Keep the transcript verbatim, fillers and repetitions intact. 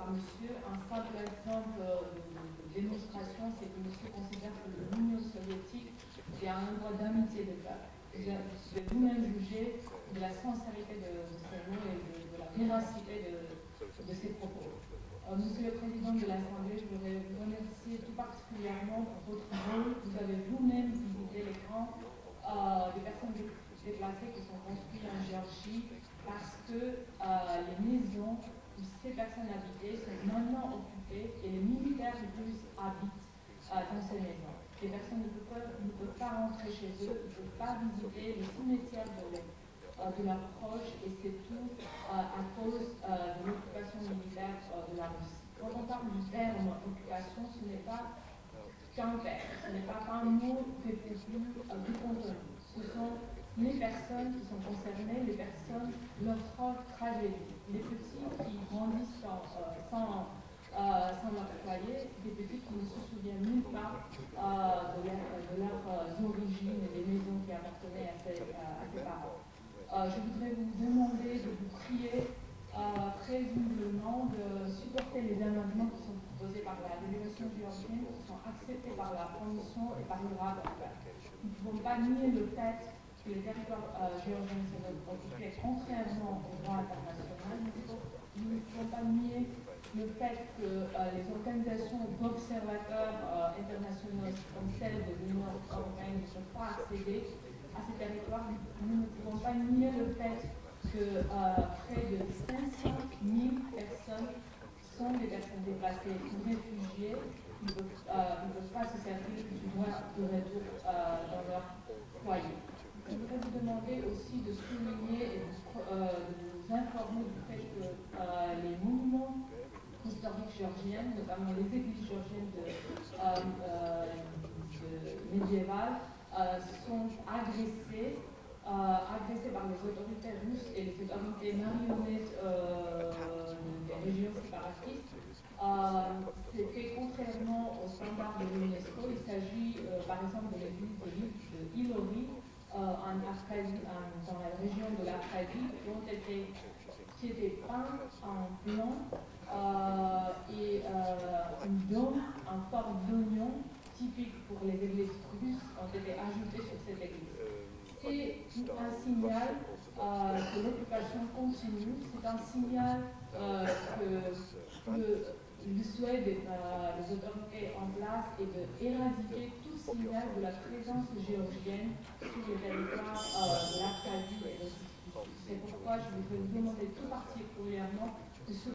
par monsieur. Un simple exemple de, de démonstration, c'est que monsieur considère que l'Union soviétique est un endroit d'amitié de peuple. Je vais vous-même juger de la sincérité de, de ces mots et de, de la véracité de, de ses propos. Euh, monsieur le Président de l'Assemblée, je voudrais vous remercier tout particulièrement pour votre rôle. Vous avez vous-même visité les camps euh, des personnes déplacées qui sont construites en Géorgie parce que euh, les maisons où ces personnes habitaient sont maintenant occupées et les militaires russes habitent euh, dans ces maisons. Les personnes ne peuvent, pas, ne peuvent pas rentrer chez eux, ne peuvent pas visiter le cimetière de, euh, de leurs proches, et c'est tout euh, à cause euh, de l'occupation militaire euh, de la Russie. Quand on parle du terme occupation, ce n'est pas qu'un terme, ce n'est pas un mot répondu euh, du contenu. Ce sont les personnes qui sont concernées, les personnes, leur propre tragédie. Les petits qui grandissent sans, euh, sans, euh, sans leur foyer, des petits qui ne se souviennent même pas euh, de, leur, de leurs euh, origines et des maisons qui appartenaient à ses, euh, à ses parents. Euh, je voudrais vous demander de vous prier euh, présumablement de supporter les amendements qui sont proposés par la délégation géorgienne, qui sont acceptés par la Commission et par le rapporteur. Nous ne pouvons pas nier le fait que les territoires euh, géorgiens sont occupés contrairement au droit international. Nous ne pouvons pas nier le fait que euh, les organisations d'observateurs euh, internationaux comme celle de l'Union européenne ne peuvent pas accéder à ces territoires. Nous ne pouvons pas nier le fait que euh, près de cinq cent mille personnes sont des personnes déplacées ou réfugiées qui ne peuvent, euh, ne peuvent pas se servir du droit de retour euh, dans leur foyer. Je voudrais vous demander aussi de souligner et de, euh, de vous informer du fait que euh, les monuments historiques géorgiennes, notamment les églises géorgiennes de, euh, euh, de médiévales, euh, sont agressées, euh, agressées par les autorités russes et les autorités marionnettes euh, des régions séparatistes. Euh, C'est fait contrairement aux standards de l'UNESCO. Il s'agit euh, par exemple de l'église de Ilori euh, en Abkhazie, dans la région de l'Abkhazie, qui ont été qui étaient peints en blanc euh, et euh, une dôme en forme d'oignon typique pour les églises russes ont été ajoutés sur cette église. C'est un signal euh, que l'occupation continue, c'est un signal euh, que le, le souhait des, euh, des autorités en place est d'éradiquer tout signal de la présence géorgienne sur le territoire euh, de l'Abkhazie et de c'est pourquoi je voudrais vous demander tout particulièrement de